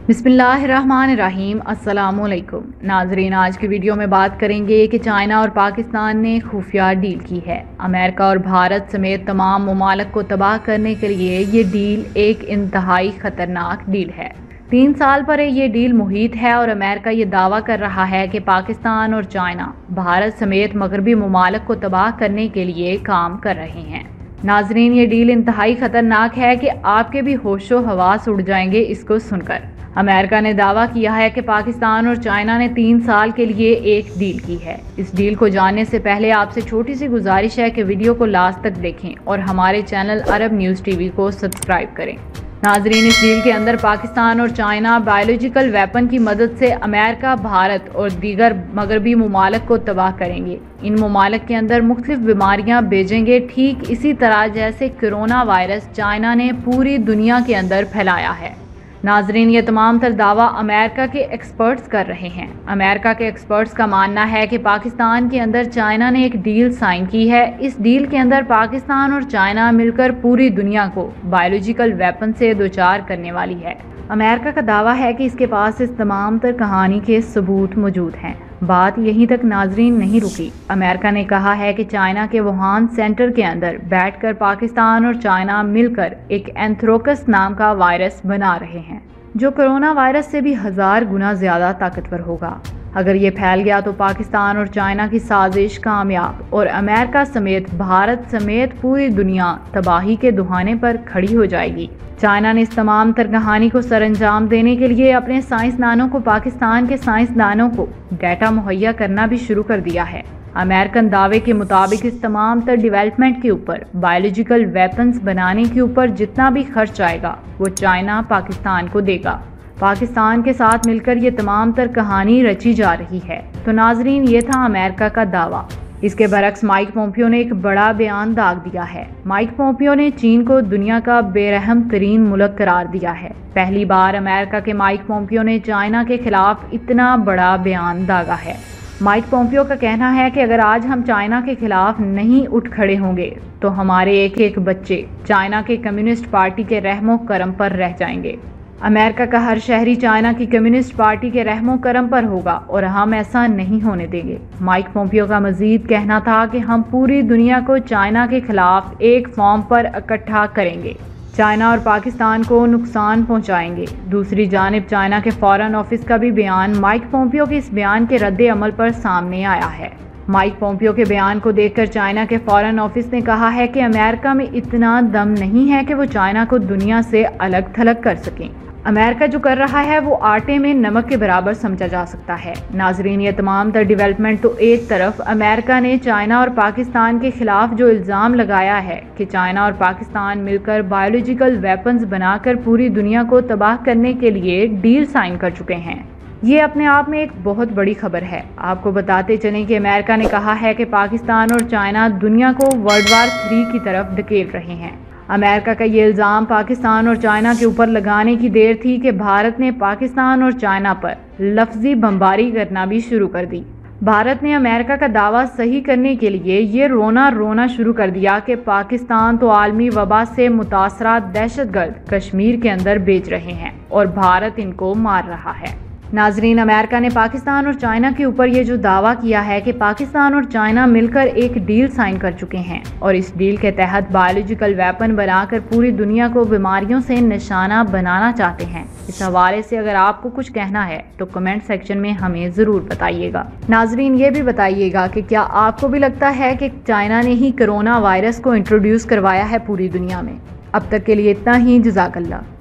बिस्मिल्लाहिर्रहमानिर्रहीम। अस्सलामुअलैकुम नाजरीन, आज की वीडियो में बात करेंगे कि चाइना और पाकिस्तान ने खुफिया डील की है। अमेरिका और भारत समेत तमाम ममालिक को तबाह करने के लिए ये डील एक इंतहाई ख़तरनाक डील है। 3 साल पर ये डील मुहित है और अमेरिका ये दावा कर रहा है कि पाकिस्तान और चाइना भारत समेत मगरबी ममालिक को तबाह करने के लिए काम कर रहे हैं। नाजरीन, ये डील इंतहाई ख़तरनाक है कि आपके भी होशो हवास उड़ जाएंगे इसको सुनकर। अमेरिका ने दावा किया है कि पाकिस्तान और चाइना ने 3 साल के लिए एक डील की है। इस डील को जानने से पहले आपसे छोटी सी गुजारिश है कि वीडियो को लास्ट तक देखें और हमारे चैनल अरब न्यूज़ टीवी को सब्सक्राइब करें। नाजरीन, इस डील के अंदर पाकिस्तान और चाइना बायोलॉजिकल वेपन की मदद से अमेरिका, भारत और दीगर मगरबी ममालिक को तबाह करेंगे। इन ममालिक के अंदर मुख्तलिफ बीमारियां भेजेंगे, ठीक इसी तरह जैसे कोरोना वायरस चाइना ने पूरी दुनिया के अंदर फैलाया है। नाजरीन, ये तमाम तर दावा अमेरिका के एक्सपर्ट्स कर रहे हैं। अमेरिका के एक्सपर्ट्स का मानना है कि पाकिस्तान के अंदर चाइना ने एक डील साइन की है। इस डील के अंदर पाकिस्तान और चाइना मिलकर पूरी दुनिया को बायोलॉजिकल वेपन से दोचार करने वाली है। अमेरिका का दावा है कि इसके पास इस तमाम तर कहानी के सबूत मौजूद हैं। बात यहीं तक नाजरीन नहीं रुकी। अमेरिका ने कहा है कि चाइना के वुहान सेंटर के अंदर बैठकर पाकिस्तान और चाइना मिलकर एक एंथ्रोकस नाम का वायरस बना रहे हैं, जो कोरोना वायरस से भी 1000 गुना ज़्यादा ताकतवर होगा। अगर ये फैल गया तो पाकिस्तान और चाइना की साजिश कामयाब और अमेरिका समेत भारत समेत पूरी दुनिया तबाही के दुहाने पर खड़ी हो जाएगी। चाइना ने इस तमाम तर कहानी को सरअंजाम देने के लिए अपने साइंसदानों को पाकिस्तान के साइंसदानों को डाटा मुहैया करना भी शुरू कर दिया है। अमेरिकन दावे के मुताबिक इस तमाम तर डेवलपमेंट के ऊपर, बायोलॉजिकल वेपन्स बनाने के ऊपर जितना भी खर्च आएगा वो चाइना पाकिस्तान को देगा। पाकिस्तान के साथ मिलकर ये तमाम तर कहानी रची जा रही है। तो नाजरीन, ये था अमेरिका का दावा। इसके बरक्स माइक पोम्पियो ने एक बड़ा बयान दाग दिया है। माइक पोम्पियो ने चीन को दुनिया का बेरहम तरीन मुल्क करार दिया है। पहली बार अमेरिका के माइक पोम्पियो ने चाइना के खिलाफ इतना बड़ा बयान दागा है। माइक पोम्पियो का कहना है कि अगर आज हम चाइना के खिलाफ नहीं उठ खड़े होंगे तो हमारे एक एक बच्चे चाइना के कम्युनिस्ट पार्टी के रहमो करम पर रह जाएंगे। अमेरिका का हर शहरी चाइना की कम्युनिस्ट पार्टी के रहमो करम पर होगा और हम ऐसा नहीं होने देंगे। माइक पोम्पियो का मजीद कहना था कि हम पूरी दुनिया को चाइना के खिलाफ एक फॉर्म पर इकट्ठा करेंगे, चाइना और पाकिस्तान को नुकसान पहुंचाएंगे। दूसरी जानिब चाइना के फॉरेन ऑफिस का भी बयान माइक पोम्पियो के इस बयान के रद्द अमल पर सामने आया है। माइक पोम्पियो के बयान को देखकर चाइना के फॉरेन ऑफिस ने कहा है कि अमेरिका में इतना दम नहीं है कि वो चाइना को दुनिया से अलग थलग कर सकें। अमेरिका जो कर रहा है वो आटे में नमक के बराबर समझा जा सकता है। नाजरीन, ये तमाम तर डेवलपमेंट तो एक तरफ अमेरिका ने चाइना और पाकिस्तान के खिलाफ जो इल्ज़ाम लगाया है कि चाइना और पाकिस्तान मिलकर बायोलॉजिकल वेपन्स बनाकर पूरी दुनिया को तबाह करने के लिए डील साइन कर चुके हैं, ये अपने आप में एक बहुत बड़ी खबर है। आपको बताते चलें कि अमेरिका ने कहा है कि पाकिस्तान और चाइना दुनिया को वर्ल्ड वार 3 की तरफ धकेल रहे हैं। अमेरिका का ये इल्ज़ाम पाकिस्तान और चाइना के ऊपर लगाने की देर थी कि भारत ने पाकिस्तान और चाइना पर लफ्ज़ी बमबारी करना भी शुरू कर दी। भारत ने अमेरिका का दावा सही करने के लिए ये रोना शुरू कर दिया कि पाकिस्तान तो आलमी वबा से मुतासरा दहशतगर्द कश्मीर के अंदर बेच रहे हैं और भारत इनको मार रहा है। नाजरीन, अमेरिका ने पाकिस्तान और चाइना के ऊपर ये जो दावा किया है कि पाकिस्तान और चाइना मिलकर एक डील साइन कर चुके हैं और इस डील के तहत बायोलॉजिकल वेपन बनाकर पूरी दुनिया को बीमारियों से निशाना बनाना चाहते हैं। इस हवाले से अगर आपको कुछ कहना है तो कमेंट सेक्शन में हमें ज़रूर बताइएगा। नाजरीन, ये भी बताइएगा कि क्या आपको भी लगता है कि चाइना ने ही कोरोना वायरस को इंट्रोड्यूस करवाया है पूरी दुनिया में। अब तक के लिए इतना ही। जज़ाकल्लाह।